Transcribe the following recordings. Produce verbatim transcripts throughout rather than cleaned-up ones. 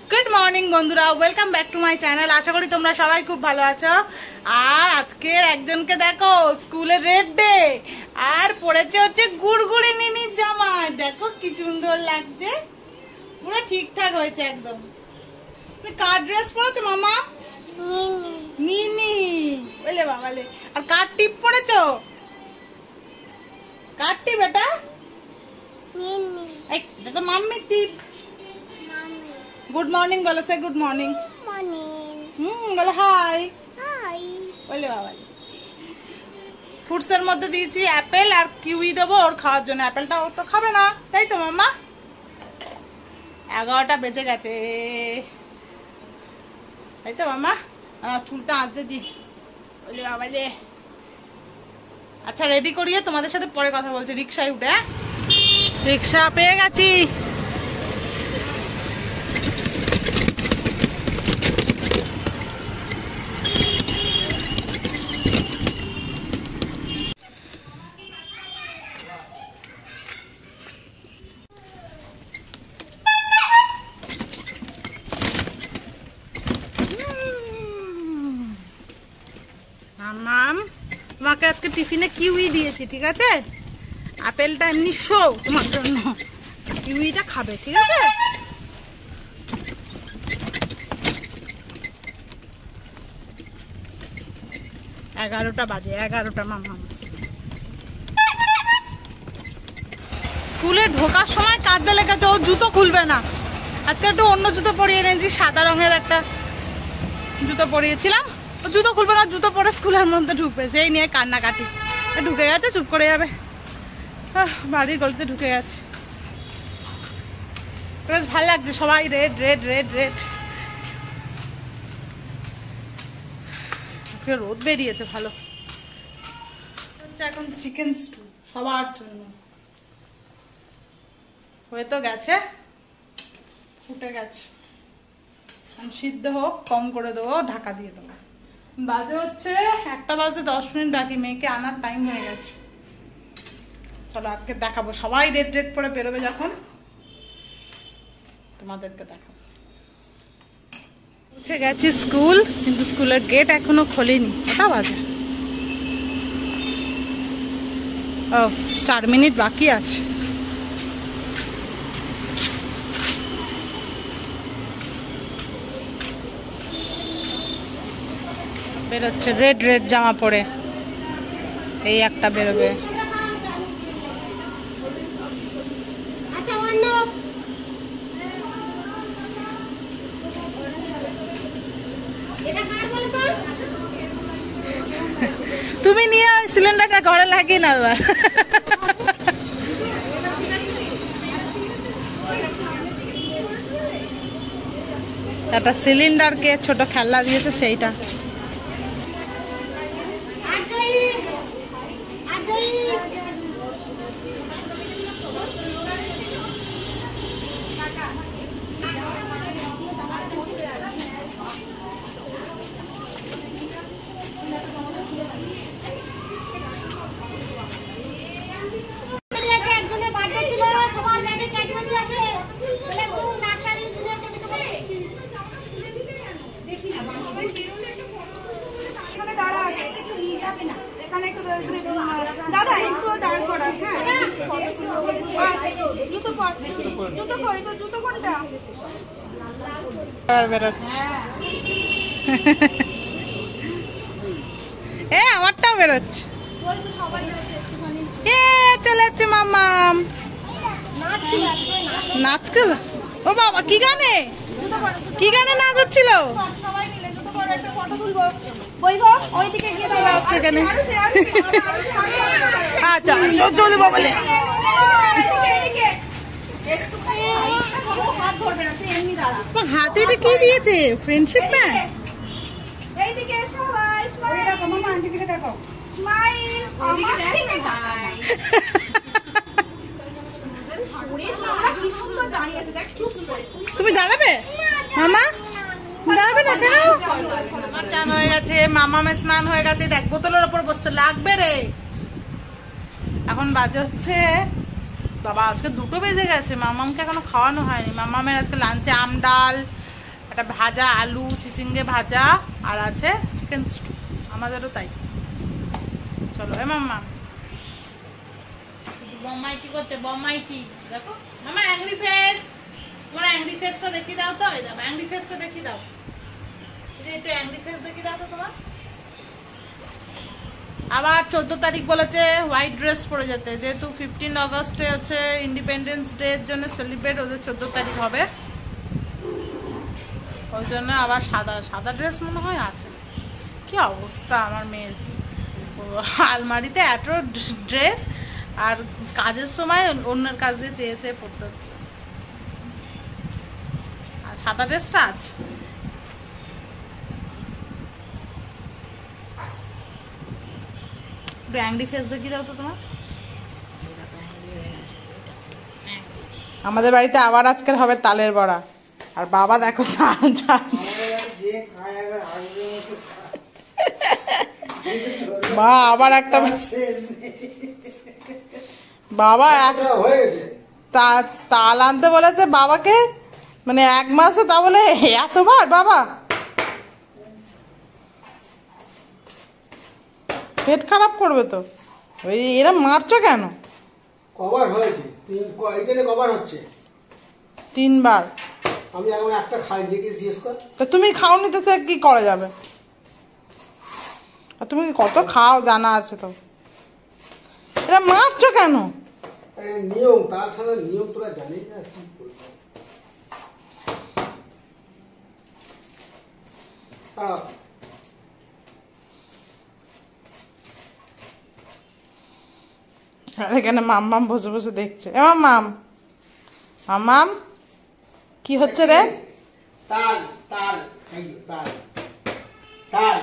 Good morning বন্ধুরা, welcome back to my channel. আশা করি তোমরা সবাই খুব ভালো আছো। আর আজকের একজনকে দেখো স্কুলে রেড ডে, আর পড়েছে হচ্ছে গুড়গুড়ি নিনির জামা। দেখো কি সুন্দর লাগছে, পুরো ঠিকঠাক হয়েছে একদম। তুমি কার ড্রেস পরেছো মামা? নিনি। বলে বাবালে। আর কার টিপ পরেছো? কার টিপ এটা? এই দেখো মাম্মি টিপ। গুড মর্নিং বলো, সে গুড মর্নিং। হুম বলো হাই। বলে বাবা। ফ্রুটসের মধ্যে দিয়েছি অ্যাপেল আর কিউই দেবো ওর খাওয়ার জন্য। অ্যাপেলটা ওর তো খাবে না, তাই তো মাম্মা? এগারোটা বেজে গেছে, তাই তো মাম্মা? চুলটা আঁচড়ে দি। বলে বাবা যে। আচ্ছা রেডি করিয়ে তোমাদের সাথে পরে কথা বলছি। রিক্সায় উঠে, রিক্সা পেয়ে গেছি। মাম তোমাকে আজকে টিফিনে কিউই দিয়েছি, ঠিক আছে? আপেলটা এমনি শো তোমার জন্য, কিউইটা খাবে, ঠিক আছে? এগারোটা বাজে, এগারোটা মামা। স্কুলে ঢোকার সময় কাঁদতে লেগেছে, ও জুতো খুলবে না। আজকে একটু অন্য জুতো পরিয়ে এনেছি, সাদা রঙের একটা জুতো পরিয়েছিলাম। জুতো খুলবে না, জুতো পরে স্কুলের মধ্যে ঢুকবে, সেই নিয়ে কান্নাকাটি। ঢুকে গেছে, চুপ করে যাবে। বাড়ির গলিতে ঢুকে গেছে। বেশ ভালো লাগছে, সবাই রেড রেড রেড রেড। আজকে রোদ বেরিয়েছে ভালো। এখন চিকেন স্টু সবার জন্য হয়ে তো গেছে, ফুটে গেছে। সিদ্ধ হোক, কম করে দেবো, ঢাকা দিয়ে দেবো। বাজে হচ্ছে একটা বাজতে দশ মিনিট বাকি, মেয়েকে আনার টাইম হয়ে গেছে। চলো আজকে দেখাবো, সবাই রেড রেড পরে বেরোবে যখন, তোমাদেরকে দেখাবো। উঠে গেছি স্কুল, কিন্তু স্কুলের গেট এখনো খোলেনি। কটা বাজে? ও চার মিনিট বাকি আছে। বেরোচ্ছে রেড রেড জামা পরে, এই একটা বেরোবে। তুমি নিয়ে সিলিন্ডারটা ঘরে লাগিয়ে না এবার। একটা সিলিন্ডারকে ছোট খেলনা দিয়েছে, সেইটা। এ আমারটাও বেরোচ্ছে। এ চলে যাচ্ছে মাম্মাম। নাচ গেল? ও বাবা, কি গানে কি গানে নাচ হচ্ছিল? আচ্ছা চলে বাবলে। হাতে কি দিয়েছে? Friendship band. তুমি দাঁড়াবে মামা? দাঁড়াবে না কেন? আমার চান হয়ে গেছে, মামামের স্নান হয়ে গেছে। দেখ বোতলের ওপর বসতে লাগবে রে। এখন বাজে হচ্ছে বাবা আজকে দুটো বেজে গেছে, মামামকে এখনো খাওয়ানো হয়নি। মামামের আজকে লাঞ্চে আম ডাল, একটা ভাজা আলু চিচিঙ্গে ভাজা আর আছে চিকেন স্টু, আমাদেরও তাই। চলো এ মাম্মা, বম্মাই কি করছে? বম্মাই চি দেখো মামা, অ্যাংরি ফেস, তোমার অ্যাংরি ফেসটা দেখিয়ে দাও তো। এই দাও অ্যাংরি ফেসটা দেখিয়ে দাও, একটু অ্যাংরি ফেস দেখিয়ে দাও তো তোমার। আবার চোদ্দ তারিখ বলেছে হোয়াইট ড্রেস পরে যেতে, যেহেতু ফিফটিন অগস্টে হচ্ছে ইন্ডিপেন্ডেন্স ডে এর জন্য সেলিব্রেট, ওদের চোদ্দ তারিখ হবে, ওই জন্য আবার সাদা সাদা ড্রেস মনে হয় আছে। কি অবস্থা আমার মেয়ের, আলমারিতে এত ড্রেস, আর কাজের সময় অন্যের কাজ দিয়ে চেয়ে চেয়ে পড়তে হচ্ছে, আর সাদা ড্রেসটা আছে। অ্যাংরি ফেস দেখিয়ে দাও তো তোমার। আমাদের বাড়িতে আবার আজকের হবে তালের বড়া, আর বাবা দেখো মা আবার একটা বাবা তাল আনতে বলেছে বাবাকে, মানে এক মাসে, তা বলে এতবার বাবা পেট খারাপ করবে তো। ওই এরা মারছো কেন? কভার হয়েছে তিন, এখানে কভার হচ্ছে তিনবার। আমি এখন একটা খাই, দেখে জিজ্ঞেস কর। তা তুমি খাওনি তো, সে কি করা যাবে? আর তুমি কত খাও জানা আছে তো, এরা মারছো কেন? নিয়ম, তার সাথে নিয়ম তোরা জানিস না, কি করবো। এখানে মাম্মাম বসে বসে দেখছে। এ মাম্মাম, মাম্মাম কি হচ্ছে রে? তাল তাল তাল তাল।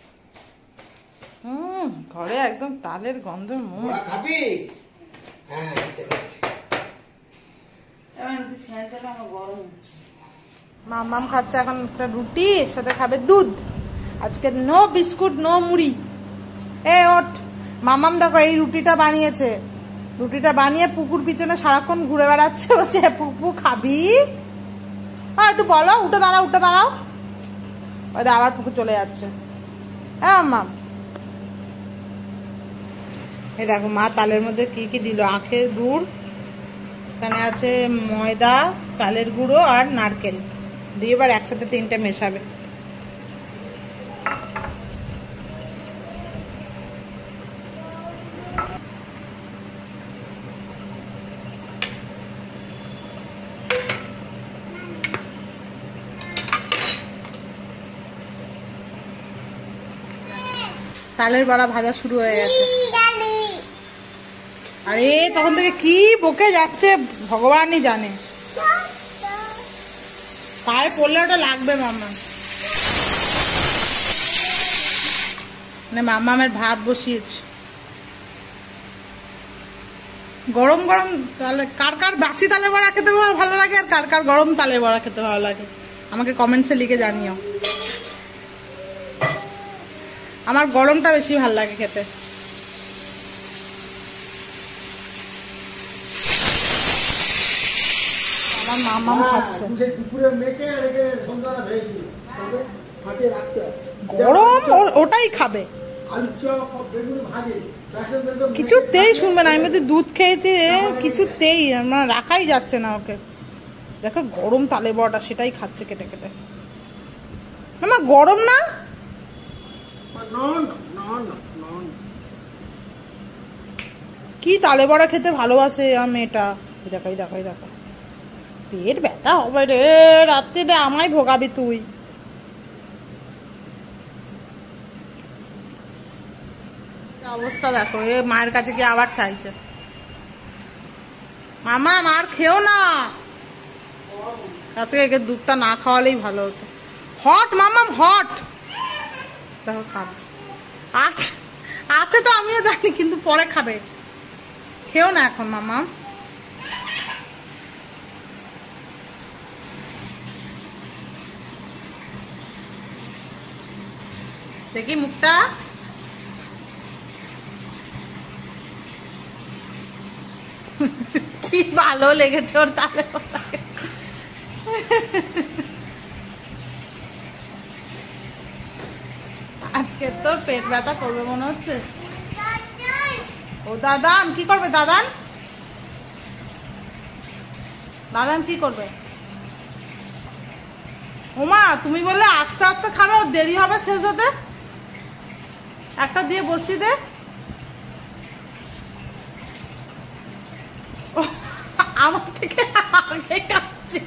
হুম, ঘরে একদম তালের গন্ধ। খাবি? হ্যাঁ মাম্মাম খাচ্ছে এখন একটা রুটি, এর সাথে খাবে দুধ। আজকে নো বিস্কুট নো মুড়ি। এ ওঠ, মাম্মাম দেখো এই রুটিটা বানিয়েছে, রুটিটা বানিয়ে পুকুর পিছনে সারাক্ষণ ঘুরে বেড়াচ্ছে, বলছে পুপু খাবি? হ্যাঁ একটু বলো, উঠে দাঁড়াও উঠে দাঁড়াও। ওই আবার পুকুর চলে যাচ্ছে। হ্যাঁ মাম্মাম, এই দেখো মা তালের মধ্যে কি কি দিল, আখের গুড়, এখানে আছে ময়দা, চালের গুঁড়ো আর নারকেল দিয়ে এবার একসাথে তিনটে মেশাবে। তালের বড়া ভাজা শুরু হয়ে গেছে। আরে তখন থেকে কি বকে যাচ্ছে ভগবানই জানে, পায়ে পড়লে ওটা লাগবে। মাম্মা মানে মাম্মামের ভাত বসিয়েছে, গরম গরম তালে। কার কার বাসি তালে বড়া খেতে ভালো লাগে আর কার কার গরম তালে বড়া খেতে ভালো লাগে আমাকে কমেন্টসে লিখে জানিও। আমার গরমটা বেশি ভালো লাগে খেতে। আমার মাম্মাম খাচ্ছে। গরম ওটাই খাবে, কিছুতেই শুনবে না। আমি তো দুধ খেয়েছি, কিছুতেই মানে রাখাই যাচ্ছে না ওকে। দেখো গরম তালে বড়াটা, সেটাই খাচ্ছে কেটে কেটে। আমার গরম না, কি তালে বড়া খেতে ভালোবাসে আমার মেয়েটা। দেখাই দেখাই দেখা, পেট ব্যথা হবে রে রাত্রিরে, আমায় ভোগাবি তুই। অবস্থা দেখো, এ মায়ের কাছে কি আবার চাইছে। মামা মার খেও না, আজকে একে দুধটা না খাওয়ালেই ভালো হতো। হট মামাম হট, দেখো খাচ্ছে। আচ্ছা আছে তো আমিও জানি, কিন্তু পরে খাবে, খেও না এখন মামা। দেখি মুখটা, কি ভালো লেগেছে ওর তালে। তোর পেট ব্যথা করবে মনে হচ্ছে। ও দাদান কি করবে? দাদান দাদান কি করবে? ওমা তুমি বললে আস্তে আস্তে খাবে, ওর দেরি হবে শেষ হতে। একটা দিয়ে বসিয়ে দে। আমার থেকে আগে খাচ্ছে।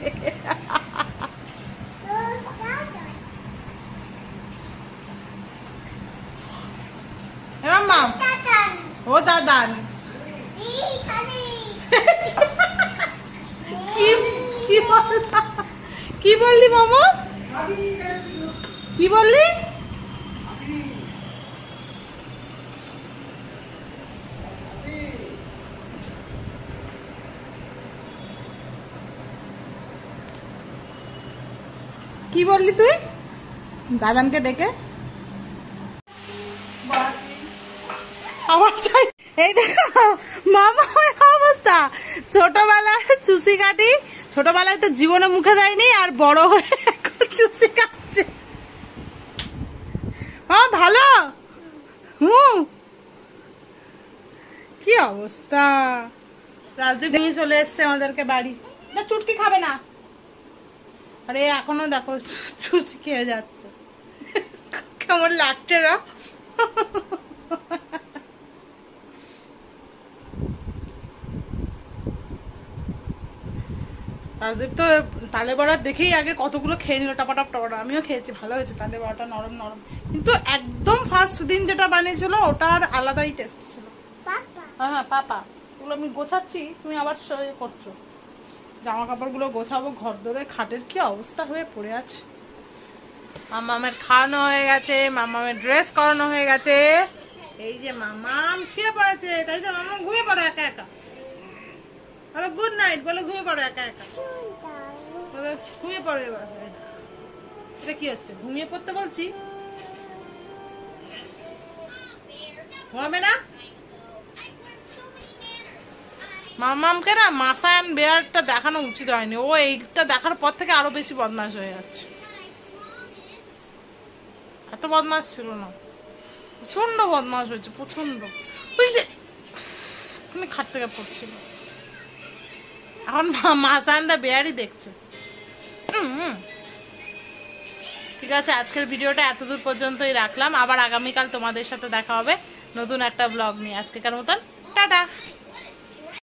এবার মা ও দাদান কি কি বললা? কি বললি মামা? কি বললি? কি বললি তুই দাদানকে ডেকে? আমার চাই এই দেখো মামা অবস্থা। ছোটবেলায় চুষি কাটি, ছোটবেলায় তো জীবনে মুখে দেয়নি, আর বড় হয়ে এখন চুষি কাটছে। হ্যাঁ ভালো। হুম কি অবস্থা। রাজদীপ নিয়ে চলে এসছে আমাদেরকে বাড়ি। চুটকি খাবে না। আরে এখনো দেখো চুষি খেয়ে যাচ্ছে। কেমন লাগছে না? রাজদীপ তো তালে বড়া দেখেই আগে কতগুলো খেয়ে নিল টাপাটাপ টাপাটা। আমিও খেয়েছি, ভালো হয়েছে তালে বড়াটা, নরম নরম। কিন্তু একদম ফার্স্ট দিন যেটা বানিয়েছিল ওটার আলাদাই টেস্ট ছিল। হ্যাঁ হ্যাঁ পাপা, ওগুলো আমি গোছাচ্ছি, তুমি আবার করছো। জামা কাপড় গুলো গোছাবো, ঘর ধরে খাটের কি অবস্থা হয়ে পড়ে আছে। মামামের খাওয়ানো হয়ে গেছে, মামামের ড্রেস করানো হয়ে গেছে। এই যে মামাম শুয়ে পড়েছে, তাই তো মামাম ঘুমিয়ে পড়ো একা একা। বলো গুড নাইট, বলো ঘুমিয়ে পড়ো একা একা, বলো ঘুমিয়ে পড়ো। এবার এটা কি হচ্ছে? ঘুমিয়ে পড়তে বলছি, ঘুমাবে না? মামামকে না মাসা অ্যান্ড বেয়ারটা দেখানো উচিত হয়নি। ও এইটা দেখার পর থেকে আরো বেশি বদমাশ হয়ে যাচ্ছে। এত বদমাশ ছিল না, প্রচন্ড বদমাশ হয়েছে, প্রচন্ড। ওই যে খাট থেকে পড়ছিল, এখন মাসা অ্যান্ড দ্য বেয়ারই দেখছে। ঠিক আছে, আজকের ভিডিওটা এতদূর পর্যন্তই রাখলাম। আবার আগামীকাল তোমাদের সাথে দেখা হবে নতুন একটা ব্লগ নিয়ে। আজকেকার মতন টাটা।